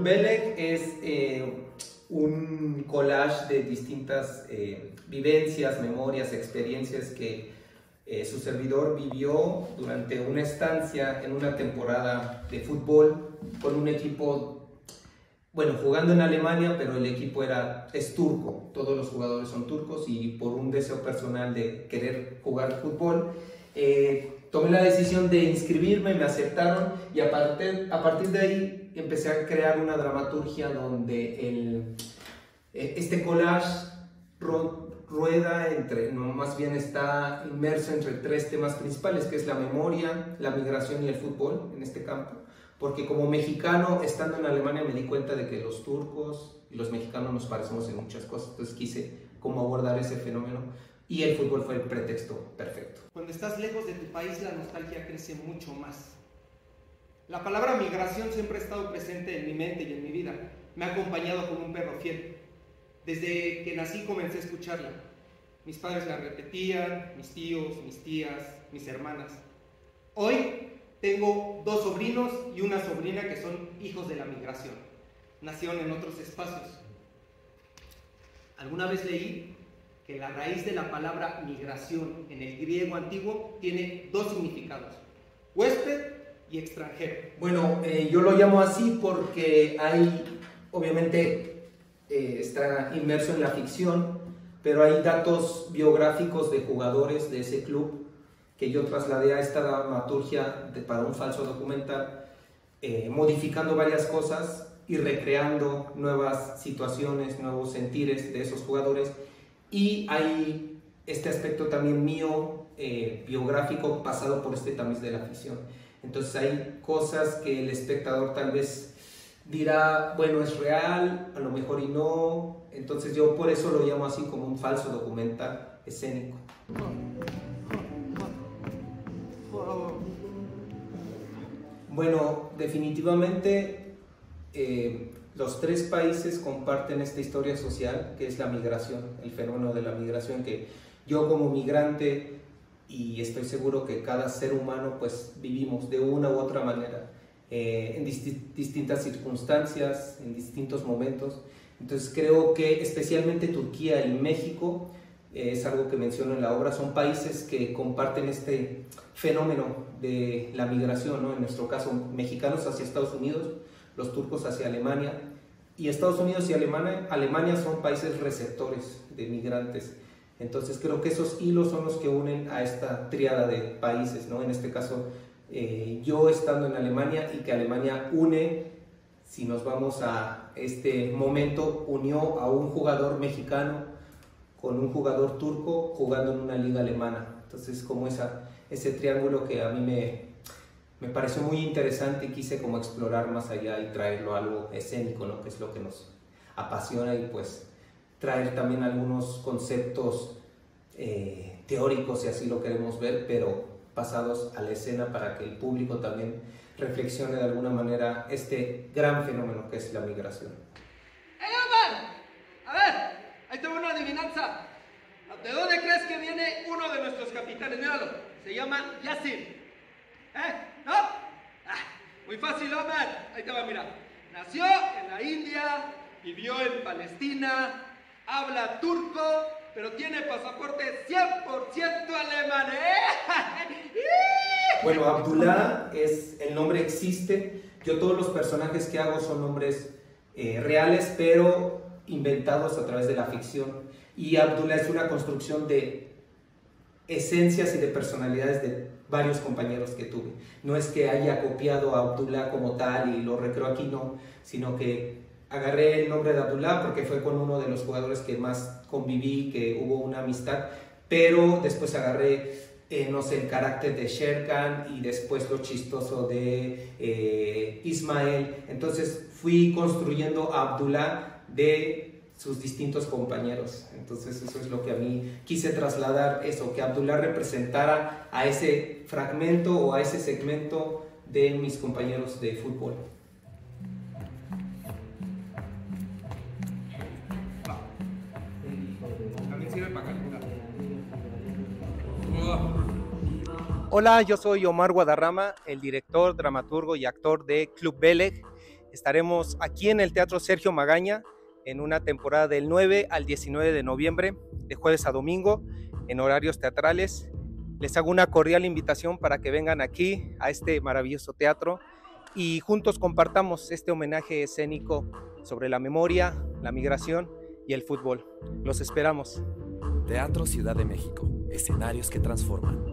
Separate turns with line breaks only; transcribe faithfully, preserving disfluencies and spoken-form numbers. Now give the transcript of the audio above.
Club Beleg es eh, un collage de distintas eh, vivencias, memorias, experiencias que eh, su servidor vivió durante una estancia en una temporada de fútbol con un equipo, bueno, jugando en Alemania, pero el equipo era, es turco, todos los jugadores son turcos, y por un deseo personal de querer jugar fútbol, eh, tomé la decisión de inscribirme, me aceptaron, y a partir, a partir de ahí empecé a crear una dramaturgia donde el, este collage rueda entre, no, más bien está inmerso entre tres temas principales, que es la memoria, la migración y el fútbol en este campo. Porque como mexicano, estando en Alemania, me di cuenta de que los turcos y los mexicanos nos parecemos en muchas cosas, entonces quise cómo abordar ese fenómeno, y el fútbol fue el pretexto perfecto.
Cuando estás lejos de tu país, la nostalgia crece mucho más. La palabra migración siempre ha estado presente en mi mente y en mi vida. Me ha acompañado como un perro fiel. Desde que nací comencé a escucharla. Mis padres la repetían, mis tíos, mis tías, mis hermanas. Hoy tengo dos sobrinos y una sobrina que son hijos de la migración. Nacieron en otros espacios. Alguna vez leí que la raíz de la palabra migración en el griego antiguo tiene dos significados: huésped y extranjero.
Bueno, eh, yo lo llamo así porque hay, obviamente, eh, está inmerso en la ficción, pero hay datos biográficos de jugadores de ese club que yo trasladé a esta dramaturgia de, para un falso documental, eh, modificando varias cosas y recreando nuevas situaciones, nuevos sentires de esos jugadores. Y hay este aspecto también mío, eh, biográfico, pasado por este tamiz de la ficción. Entonces hay cosas que el espectador tal vez dirá, bueno, es real, a lo mejor y no. Entonces yo por eso lo llamo así, como un falso documental escénico. Bueno, definitivamente eh, los tres países comparten esta historia social, que es la migración, el fenómeno de la migración, que yo como migrante, y estoy seguro que cada ser humano, pues vivimos de una u otra manera, eh, en dist distintas circunstancias, en distintos momentos. Entonces creo que especialmente Turquía y México, eh, es algo que menciono en la obra, son países que comparten este fenómeno de la migración, ¿no? En nuestro caso, mexicanos hacia Estados Unidos, los turcos hacia Alemania, y Estados Unidos y Alemania, Alemania son países receptores de migrantes. Entonces creo que esos hilos son los que unen a esta tríada de países, ¿no? En este caso, eh, yo estando en Alemania, y que Alemania une, si nos vamos a este momento, unió a un jugador mexicano con un jugador turco jugando en una liga alemana. Entonces como esa, ese triángulo que a mí me... Me pareció muy interesante y quise como explorar más allá y traerlo a algo escénico, ¿no? Que es lo que nos apasiona, y pues traer también algunos conceptos eh, teóricos, si así lo queremos ver, pero pasados a la escena para que el público también reflexione de alguna manera este gran fenómeno que es la migración.
¡Hey, Omar! A ver, ahí tengo una adivinanza. ¿De dónde crees que viene uno de nuestros capitanes? Míralo, se llama Yassin. ¿Eh? ¿No? Ah, muy fácil, Omar. Ahí te va, mira. Nació en la India, vivió en Palestina, habla turco, pero tiene pasaporte cien por ciento alemán, ¿eh?
Bueno, Abdullah es, el nombre existe. Yo todos los personajes que hago son nombres eh, reales, pero inventados a través de la ficción. Y Abdullah es una construcción de esencias y de personalidades de varios compañeros que tuve. No es que haya copiado a Abdullah como tal y lo recreo aquí, no, sino que agarré el nombre de Abdullah porque fue con uno de los jugadores que más conviví, que hubo una amistad, pero después agarré, eh, no sé, el carácter de Sherkan y después lo chistoso de eh, Ismael. Entonces fui construyendo a Abdullah de sus distintos compañeros. Entonces eso es lo que a mí quise trasladar, eso, que Abdullah representara a ese fragmento o a ese segmento de mis compañeros de fútbol. Hola, yo soy Omar Guadarrama, el director, dramaturgo y actor de Club Beleg. Estaremos aquí en el Teatro Sergio Magaña en una temporada del nueve al diecinueve de noviembre, de jueves a domingo, en horarios teatrales. Les hago una cordial invitación para que vengan aquí a este maravilloso teatro y juntos compartamos este homenaje escénico sobre la memoria, la migración y el fútbol. Los esperamos.
Teatro Ciudad de México, escenarios que transforman.